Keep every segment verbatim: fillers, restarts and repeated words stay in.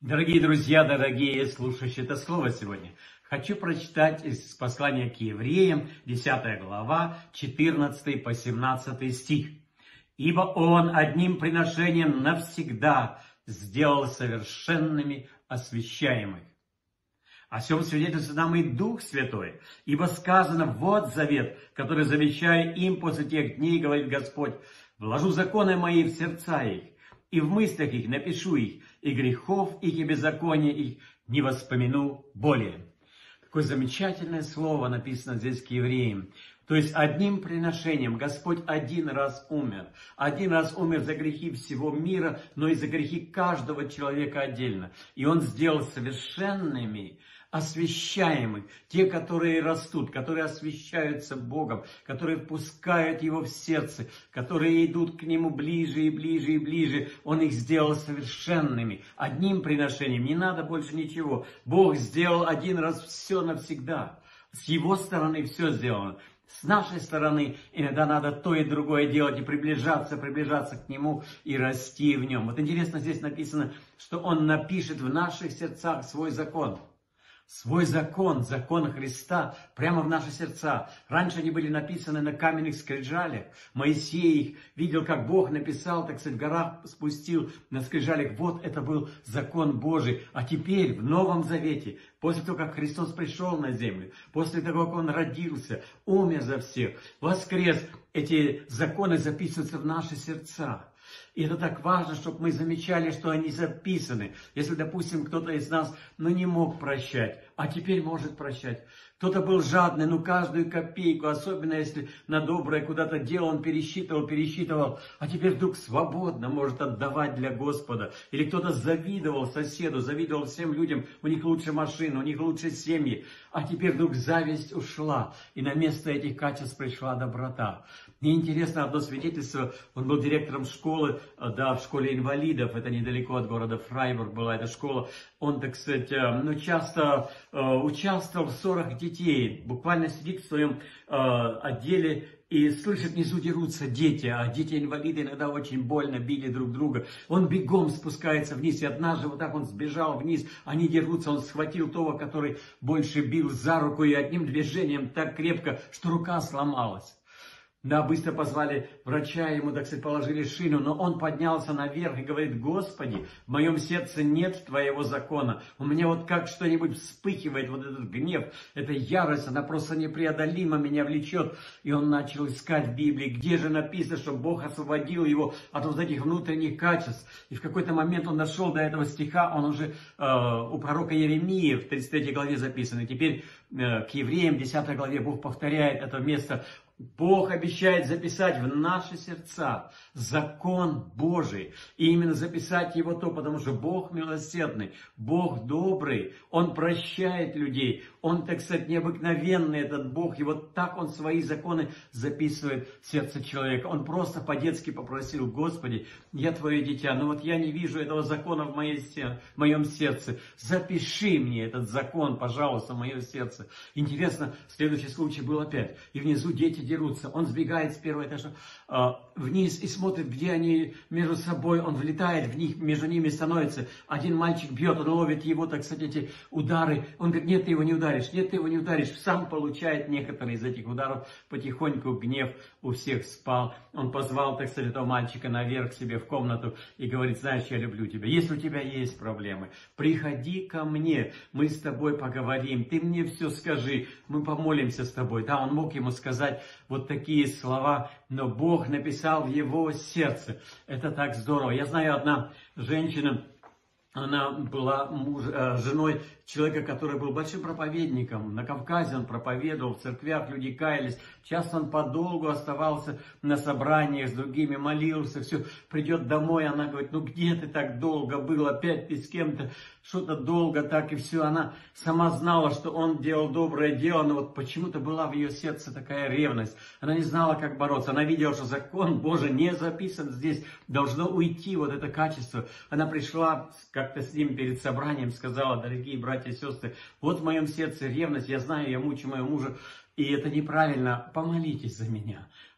Дорогие друзья, дорогие слушающие это слово сегодня, хочу прочитать из послания к евреям, десятая глава, четырнадцатый по семнадцатый стих. «Ибо Он одним приношением навсегда сделал совершенными освящаемых. О сем свидетельствует нам и Дух Святой, ибо сказано: вот завет, который завещаю им после тех дней, говорит Господь, вложу законы мои в сердца их, и в мыслях их напишу их, и грехов их, и беззакония их не воспомяну более». Такое замечательное слово написано здесь к евреям. То есть одним приношением Господь один раз умер. Один раз умер за грехи всего мира, но и за грехи каждого человека отдельно. И Он сделал совершенными, освящаемых, те, которые растут, которые освящаются Богом, которые впускают Его в сердце, которые идут к Нему ближе и ближе и ближе. Он их сделал совершенными, одним приношением, не надо больше ничего. Бог сделал один раз все навсегда. С Его стороны все сделано. С нашей стороны иногда надо то и другое делать, и приближаться, приближаться к Нему и расти в Нем. Вот интересно, здесь написано, что Он напишет в наших сердцах свой закон. Свой закон, закон Христа, прямо в наши сердца. Раньше они были написаны на каменных скрижалях. Моисей их видел, как Бог написал, так сказать, в горах спустил на скрижалях. Вот это был закон Божий. А теперь в Новом Завете, после того, как Христос пришел на землю, после того, как Он родился, умер за всех, воскрес, эти законы записываются в наши сердца. И это так важно, чтобы мы замечали, что они записаны. Если, допустим, кто-то из нас ну, не мог прощать, а теперь может прощать. Кто-то был жадный, ну каждую копейку, особенно если на доброе куда-то дело он пересчитывал, пересчитывал, а теперь вдруг свободно может отдавать для Господа. Или кто-то завидовал соседу, завидовал всем людям, у них лучше машины, у них лучше семьи, а теперь вдруг зависть ушла, и на место этих качеств пришла доброта. Мне интересно одно свидетельство, он был директором школы, да, в школе инвалидов, это недалеко от города Фрайбург была эта школа. Он, так сказать, ну, часто э, участвовал в ссорах детей, буквально сидит в своем э, отделе и слышит, внизу дерутся дети, а дети-инвалиды иногда очень больно били друг друга. Он бегом спускается вниз, и однажды вот так он сбежал вниз, они дерутся, он схватил того, который больше бил, за руку, и одним движением так крепко, что рука сломалась. Да, быстро позвали врача, ему, так сказать, положили шину, но он поднялся наверх и говорит: Господи, в моем сердце нет Твоего закона. У меня вот как что-нибудь вспыхивает, вот этот гнев, эта ярость, она просто непреодолимо меня влечет. И он начал искать в Библии, где же написано, что Бог освободил его от вот этих внутренних качеств. И в какой-то момент он дошел до этого стиха, он уже э, у пророка Иеремии в тридцать третьей главе записан. И теперь э, к евреям в десятой главе Бог повторяет это место. Бог обещает записать в наши сердца закон Божий. И именно записать его то, потому что Бог милосердный, Бог добрый, Он прощает людей. Он, так сказать, необыкновенный этот Бог. И вот так Он свои законы записывает в сердце человека. Он просто по-детски попросил: Господи, я Твое дитя, но вот я не вижу этого закона в, моей, в моем сердце. Запиши мне этот закон, пожалуйста, в мое сердце. Интересно, следующий случай был опять. И внизу дети дерутся. Он сбегает с первого этажа э, вниз и смотрит, где они между собой. Он влетает в них, между ними становится. Один мальчик бьет, он ловит его, так сказать, эти удары. Он говорит: нет, ты его не ударишь, нет, ты его не ударишь. Сам получает некоторые из этих ударов. Потихоньку гнев у всех спал. Он позвал, так сказать, этого мальчика наверх к себе в комнату и говорит: знаешь, я люблю тебя. Если у тебя есть проблемы, приходи ко мне, мы с тобой поговорим, ты мне все скажи, мы помолимся с тобой. Да, он мог ему сказать вот такие слова, но Бог написал в его сердце. Это так здорово. Я знаю, одна женщина, она была муж, женой человека, который был большим проповедником. На Кавказе он проповедовал, в церквях люди каялись. Часто он подолгу оставался на собраниях с другими, молился, все. Придет домой, она говорит: ну где ты так долго был, опять ты с кем-то, что-то долго так, и все. Она сама знала, что он делал доброе дело, но вот почему-то была в ее сердце такая ревность. Она не знала, как бороться. Она видела, что закон Божий не записан здесь, должно уйти вот это качество. Она пришла как-то с ним перед собранием, сказала: дорогие братья и сестры, вот в моем сердце ревность, я знаю, я мучу моего мужа, и это неправильно, помолитесь за меня.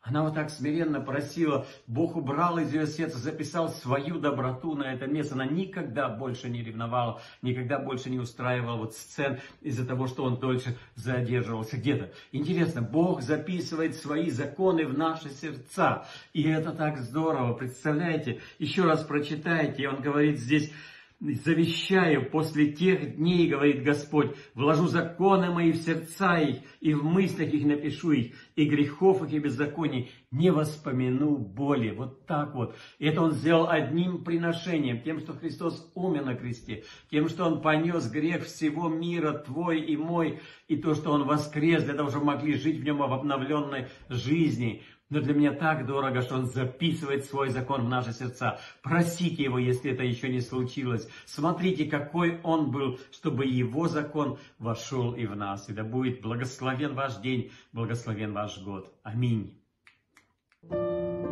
Она вот так смиренно просила, Бог убрал из ее сердца, записал свою доброту на это место. Она никогда больше не ревновала, никогда больше не устраивала вот сцен из-за того, что он дольше задерживался где-то. Интересно, Бог записывает свои законы в наши сердца. И это так здорово, представляете? Еще раз прочитайте, и он говорит здесь: «Завещаю после тех дней, говорит Господь, вложу законы мои в сердца их, и в мыслях их напишу их, и грехов их и беззаконий не воспомяну более». Вот так вот. И это он сделал одним приношением, тем, что Христос умер на кресте, тем, что он понес грех всего мира, твой и мой, и то, что он воскрес, для того, чтобы могли жить в нем в обновленной жизни. Но для меня так дорого, что он записывает свой закон в наши сердца. Просите его, если это еще не случилось. Смотрите, какой он был, чтобы его закон вошел и в нас. И да будет благословен ваш день, благословен ваш год. Аминь.